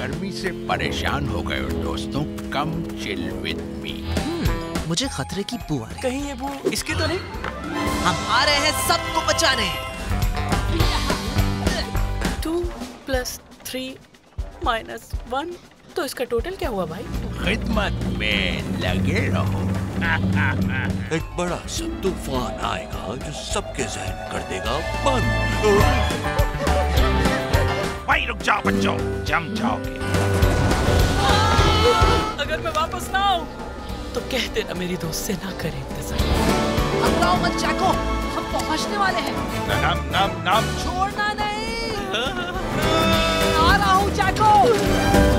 गर्मी से परेशान हो गए हो दोस्तों, कम चिल विद मी। मुझे खतरे की बू आ रही है। कहीं ये बू इसकी तो नहीं? हम आ रहे हैं सबको बचाने। 2 + 3 - 1, तो इसका टोटल क्या हुआ भाई? खिदमत में लगे रहो। एक बड़ा सा तूफान आएगा जो सबके जहन कर देगा बंद। भाई रुक जाओ बच्चों, जम जाओगे। अगर मैं वापस ना आऊं तो कह देना मेरी दोस्त से ना करे इंतजार। घबराओ मत जैको, हम पहुंचने वाले हैं। नम नम नम। छोड़ना नहीं। आ रहा हूँ जैको।